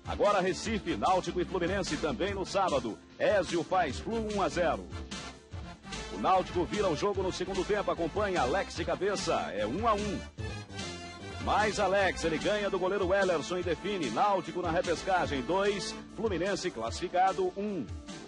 Agora Recife, Náutico e Fluminense também no sábado. Ézio faz Flu 1-0. O Náutico vira o jogo no segundo tempo, acompanha Alex de cabeça, é 1-1. Mais Alex, ele ganha do goleiro Wellerson e define. Náutico na repescagem 2, Fluminense classificado 1.